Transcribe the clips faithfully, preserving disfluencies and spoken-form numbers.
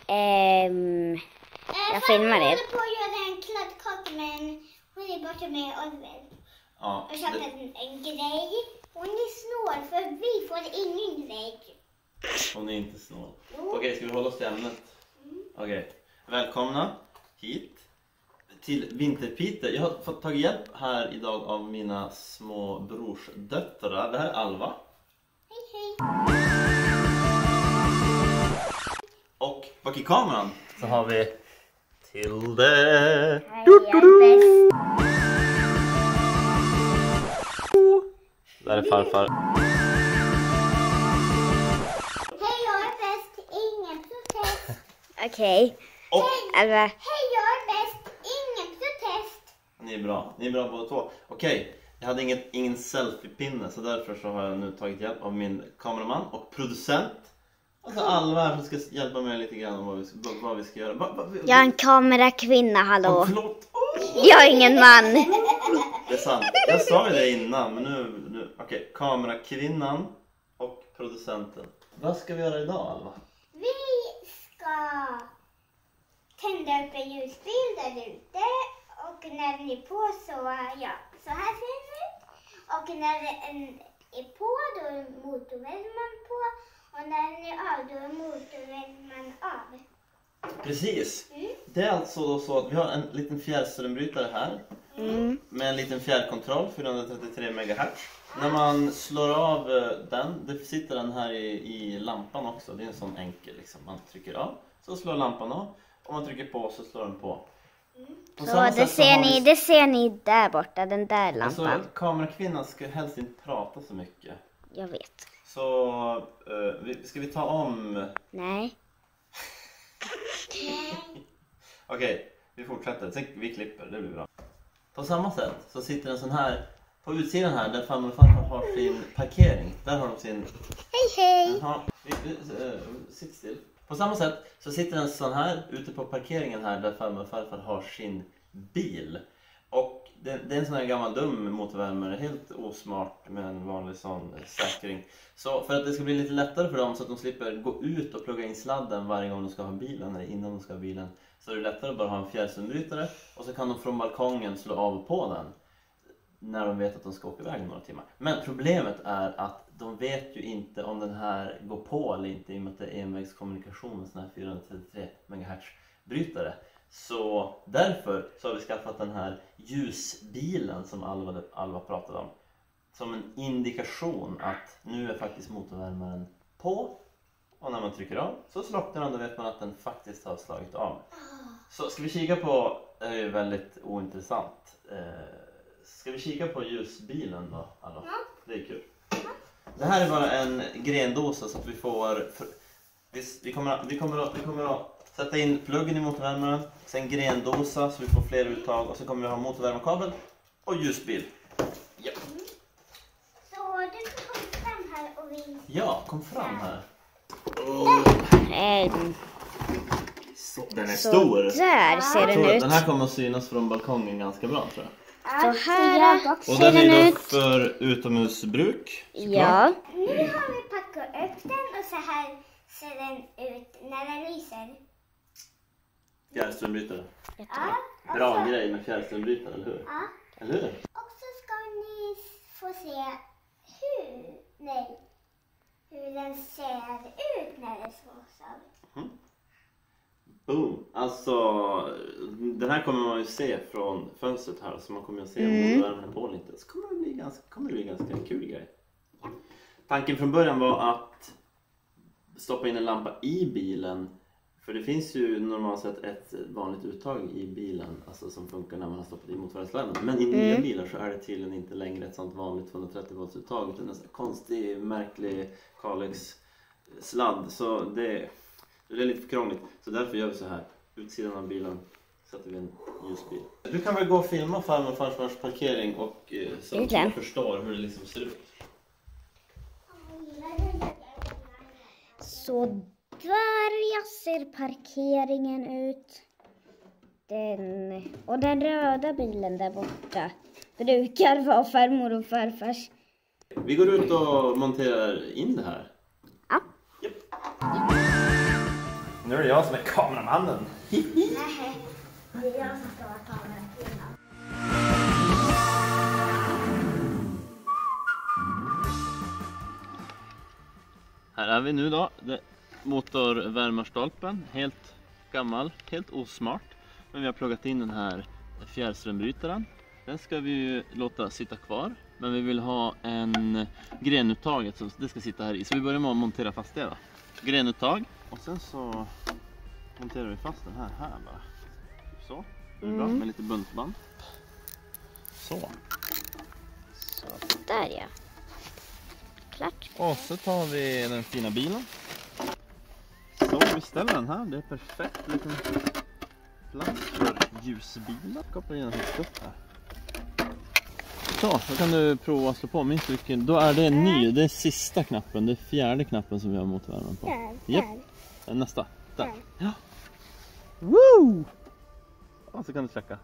Ehm, jag filmar det. Jag håller på att göra en kladdkaka men hon är borta med Oliver. Ja, Och köpte en, en grej. Hon är snål för vi får ingen grej. hon är inte snål. Jo. Okej, ska vi hålla oss till ämnet? Mm. Okej, välkomna hit till Vinterpite. Jag har fått tagit hjälp här idag av mina små brorsdöttrar. Det här är Alva. Hej hej. Och bak i kameran så har vi Tilde. Hej, jag är bäst. Där är farfar. Hej, jag är bäst. Ingen protest. Okej. Och Alva. Hej, jag är bäst. Ingen protest. ni är bra, ni är bra båda två. Okej, jag hade inget, ingen selfie-pinne så därför så har jag nu tagit hjälp av min kameraman och producent. Alltså Alva här som ska hjälpa mig lite grann om vad vi ska, vad vi ska göra. Va, va, vi, Jag är en kamerakvinna, oh, hallå. förlåt. Oh, Jag är ingen man. det är sant, jag sa ju det innan men nu, nu okej, kamerakvinnan och producenten. Vad ska vi göra idag Alva? Vi ska tända upp en ljusbil där ute. Och när den är på så, ja, så här ser den ut. Och när den är på då är motorvärmen på. Och när den är av då är motorvärmen av. Precis. Mm. Det är alltså då så att vi har en liten fjärrströmbrytare här. Mm. Med en liten fjärrkontroll, fyrahundratrettiotre megahertz. När man slår av eh, den, det sitter den här i, i lampan också. Det är en sån enkel liksom. Man trycker av, så slår lampan av. Om man trycker på så slår den på. På Så samma det sätt så ser har ni, vi- det ser ni där borta, den där lampan. Alltså, kamerakvinnan ska helst inte prata så mycket. Jag vet. Så eh, vi, ska vi ta om... Nej. Okej, vi fortsätter. Sen vi klipper, det blir bra. På samma sätt så sitter en sån här på utsidan här där farmor och farfar har sin parkering. Där har de sin... Hej hej. Jaha, vi, vi, äh, sitt still. På samma sätt så sitter en sån här ute på parkeringen här där farmor och farfar har sin bil. Och det, det är en sån här gammal dum motorvärmare, helt osmart med en vanlig sån säkring. Så för att det ska bli lite lättare för dem så att de slipper gå ut och plugga in sladden varje gång de ska ha bilen eller innan de ska ha bilen. Så är det lättare att bara ha en fjärrströmbrytare och så kan de från balkongen slå av och på den när de vet att de ska åka iväg några timmar. Men problemet är att de vet ju inte om den här går på eller inte i och med att det är envägskommunikation med sån här fyrahundratrettiotre megahertz brytare. Så därför så har vi skaffat den här ljusbilen som Alva, Alva pratade om. Som en indikation att nu är faktiskt motorvärmaren på. Och när man trycker av så slocknar den, då vet man att den faktiskt har slagit av. Så ska vi kika på, det är ju väldigt ointressant. Eh, ska vi kika på ljusbilen då, Alva? Det är kul. Det här är bara en grendosa så att vi får... Vi, vi, kommer, vi, kommer att, vi kommer att sätta in pluggen i motorvärmaren. Sen grendosa så vi får fler uttag. Och så kommer vi ha motorvärmarkabel och ljusbil. Ja. Så du ska komma fram här och visa. Ja, kom fram här. Ehm, Så, den är så stor. där ser Jag den tror att ut. den här kommer att synas från balkongen ganska bra tror jag. Så här Och ser den är den då ut. för utomhusbruk. såklart. Ja. Nu har vi packat upp den och så här ser den ut när den lyser. Fjärrströmbrytare. Ja. Bra grej med fjärrströmbrytare, eller hur? Ja. Eller hur? Och så ska ni få se hur, nej, hur den ser ut när den slås av. Boom. Alltså, den här kommer man ju se från fönstret här. Så man kommer ju se om Mm. motorvärmen är på lite. Så kommer det bli ganska, kommer det bli ganska en kul grej. Tanken från början var att stoppa in en lampa i bilen. För det finns ju normalt sett ett vanligt uttag i bilen. Alltså som funkar när man har stoppat in motorvärmesladden. Men i nya Mm. bilar så är det tydligen inte längre ett sånt vanligt tvåhundratrettio volts uttag. Utan en sån konstig, märklig Kalix sladd. Så det, det är lite för krångligt. Så därför gör vi så här. Utsidan av bilen sätter vi en ljusbil. Du kan väl gå och filma farmor och farfars parkering och eh, så att Tydligen. du förstår hur det liksom ser ut. Så där jag ser parkeringen ut. Den, och den röda bilen där borta brukar vara farmor och farfars. Vi går ut och monterar in det här. Ja. Japp. Nu är det jag som är kameramannen. Nej, det är jag som ska vara kamerakvinnan. Här är vi nu då. Det motorvärmarstolpen, helt gammal, helt osmart. Men vi har pluggat in den här fjärrströmbrytaren. Den ska vi ju låta sitta kvar. Men vi vill ha en grenuttaget så det ska sitta här i. Så vi börjar med att montera fast det då. Grenuttag. Och sen så monterar vi fast den här här bara. Så. Det är bra med lite buntband. Så. Så, där ja. Klart. Och så tar vi den fina bilen. Så vi ställer den här. Det är perfekt liten plats för ljusbilar. Kopplar in den högst upp här. Så, då kan du prova att slå på. Minst vilken. Då är det en ny. Det är sista knappen. Det är fjärde knappen som vi har motorvärmen på. Där, Japp. där. Nästa. Där. Där. Ja. Woo! Och så kan du släcka.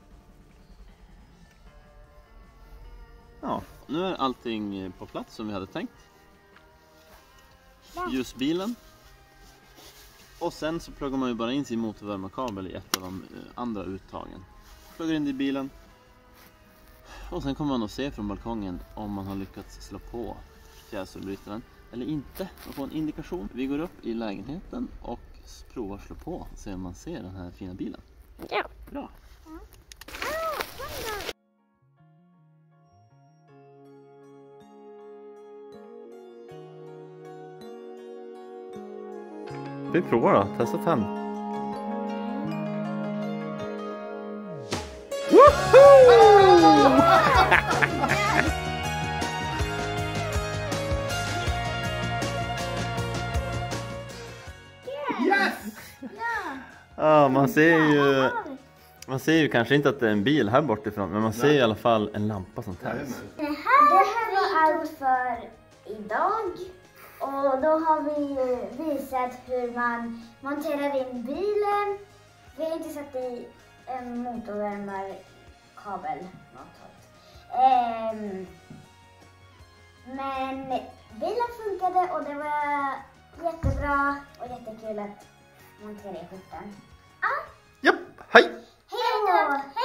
Ja, nu är allting på plats som vi hade tänkt. Ljusbilen. Och sen så pluggar man ju bara in sin motorvärmarkabel i ett av de andra uttagen. Pluggar in det i bilen. Och sen kommer man att se från balkongen om man har lyckats slå på fjärrströmbrytaren eller inte. Man får en indikation. Vi går upp i lägenheten och provar slå på och se om man ser den här fina bilen. Ja. Bra. Vi provar då, testa tänd. Yes! Ja, man ser ju man ser ju kanske inte att det är en bil här bortifrån, men man ser i alla fall en lampa som tänds. Det här var allt för idag. Och då har vi visat hur man monterar in bilen. Vi har inte satt i en motorvärmarkabel. Um, men bilen funkade och det var jättebra och jättekul att montera i skiten. Ah, Japp, hej! hej då!